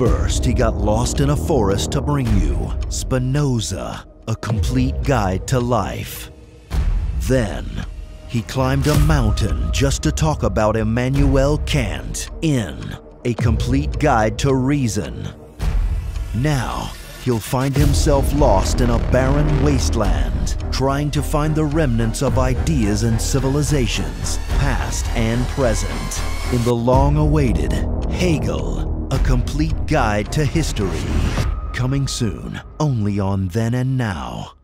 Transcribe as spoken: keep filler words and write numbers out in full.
First, he got lost in a forest to bring you Spinoza, A Complete Guide to Life. Then, he climbed a mountain just to talk about Immanuel Kant in A Complete Guide to Reason. Now, he'll find himself lost in a barren wasteland, trying to find the remnants of ideas and civilizations, past and present, in the long-awaited Hegel, A Complete Guide to History. Coming soon, only on Then and Now.